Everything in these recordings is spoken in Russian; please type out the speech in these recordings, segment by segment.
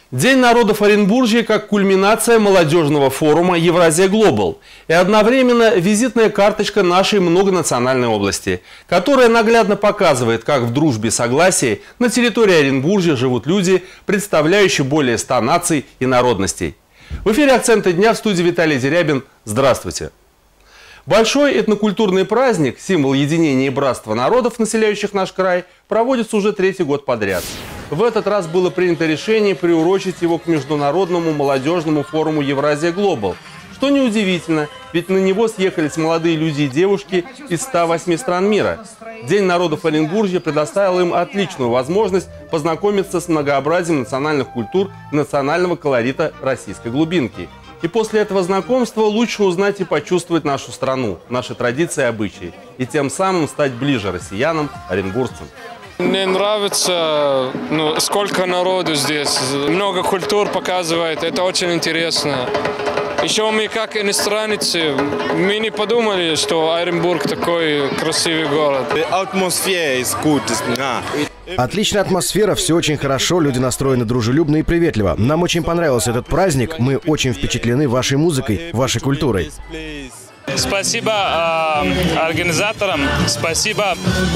День народов Оренбуржья как кульминация молодежного форума «Евразия Глобал» и одновременно визитная карточка нашей многонациональной области, которая наглядно показывает, как в дружбе и согласии на территории Оренбуржья живут люди, представляющие более 100 наций и народностей. В эфире «Акценты дня», в студии Виталий Дерябин. Здравствуйте! Большой этнокультурный праздник, символ единения и братства народов, населяющих наш край, проводится уже 3-й год подряд. В этот раз было принято решение приурочить его к международному молодежному форуму «Евразия Глобал». Что неудивительно, ведь на него съехались молодые люди и девушки из 108 стран мира. День народов Оренбуржья предоставил им отличную возможность познакомиться с многообразием национальных культур и национального колорита российской глубинки. И после этого знакомства лучше узнать и почувствовать нашу страну, наши традиции и обычаи, и тем самым стать ближе россиянам, оренбуржцам. Мне нравится, сколько народу здесь, много культур показывает, это очень интересно. Еще мы, как иностранцы, мы не подумали, что Оренбург такой красивый город. Отличная атмосфера, все очень хорошо, люди настроены дружелюбно и приветливо. Нам очень понравился этот праздник, мы очень впечатлены вашей музыкой, вашей культурой. Спасибо организаторам, спасибо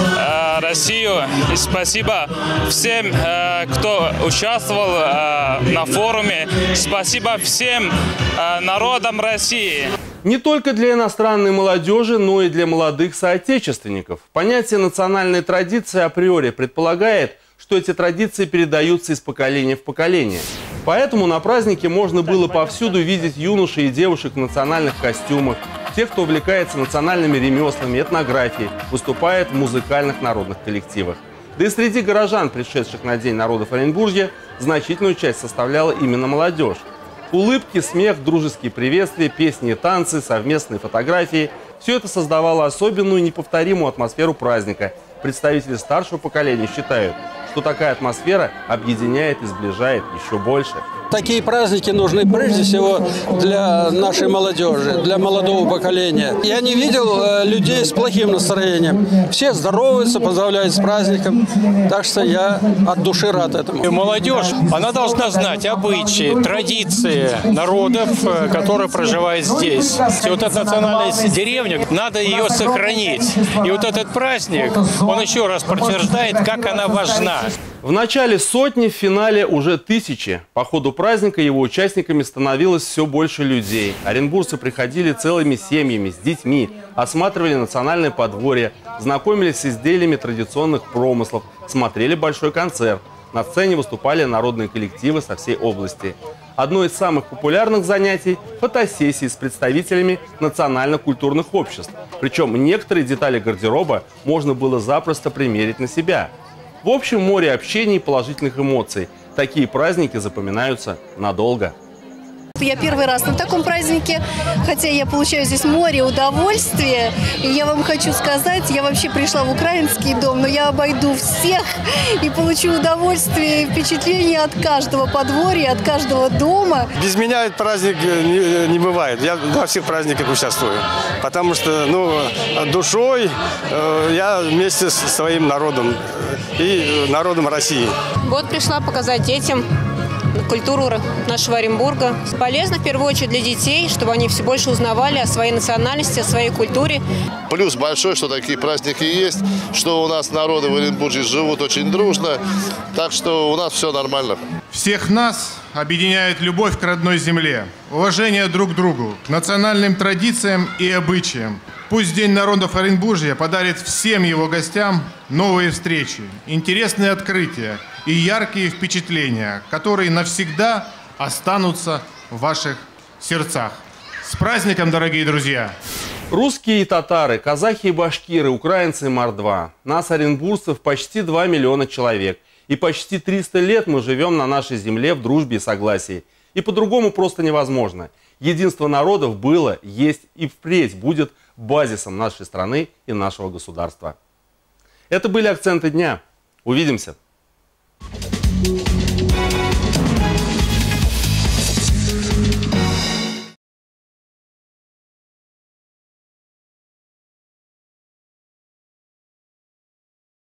Россию и спасибо всем, кто участвовал на форуме. Спасибо всем народам России. Не только для иностранной молодежи, но и для молодых соотечественников. Понятие национальной традиции априори предполагает, что эти традиции передаются из поколения в поколение. Поэтому на празднике можно было повсюду видеть юношей и девушек в национальных костюмах, тех, кто увлекается национальными ремеслами, этнографией, выступает в музыкальных народных коллективах. Да и среди горожан, пришедших на День народов Оренбуржья, значительную часть составляла именно молодежь. Улыбки, смех, дружеские приветствия, песни и танцы, совместные фотографии – все это создавало особенную и неповторимую атмосферу праздника. Представители старшего поколения считают, что такая атмосфера объединяет и сближает еще больше. Такие праздники нужны прежде всего для нашей молодежи, для молодого поколения. Я не видел людей с плохим настроением. Все здороваются, поздравляют с праздником. Так что я от души рад этому. Молодежь, она должна знать обычаи, традиции народов, которые проживают здесь. И вот эта национальная деревня, надо ее сохранить. И вот этот праздник, он еще раз подтверждает, как она важна. В начале сотни, в финале уже тысячи. По ходу праздника его участниками становилось все больше людей. Оренбуржцы приходили целыми семьями, с детьми, осматривали национальное подворье, знакомились с изделиями традиционных промыслов, смотрели большой концерт. На сцене выступали народные коллективы со всей области. Одно из самых популярных занятий – фотосессии с представителями национально-культурных обществ. Причем некоторые детали гардероба можно было запросто примерить на себя. В общем, море общений и положительных эмоций. Такие праздники запоминаются надолго. Я первый раз на таком празднике, хотя я получаю здесь море удовольствия. И я вам хочу сказать, я вообще пришла в украинский дом, но я обойду всех и получу удовольствие и впечатление от каждого подворья, от каждого дома. Без меня этот праздник не бывает. Я во всех праздниках участвую, потому что душой я вместе с своим народом и народом России. Вот пришла показать детям культуру нашего Оренбурга. Полезно, в первую очередь, для детей, чтобы они все больше узнавали о своей национальности, о своей культуре. Плюс большой, что такие праздники есть, что у нас народы в Оренбурге живут очень дружно, так что у нас все нормально. Всех нас объединяет любовь к родной земле, уважение друг к другу, к национальным традициям и обычаям. Пусть День народов Оренбуржья подарит всем его гостям новые встречи, интересные открытия и яркие впечатления, которые навсегда останутся в ваших сердцах. С праздником, дорогие друзья! Русские и татары, казахи и башкиры, украинцы и мордва. Нас, оренбуржцев, почти 2 миллиона человек. И почти 300 лет мы живем на нашей земле в дружбе и согласии. И по-другому просто невозможно. Единство народов было, есть и впредь будет базисом нашей страны и нашего государства. Это были «Акценты дня». Увидимся!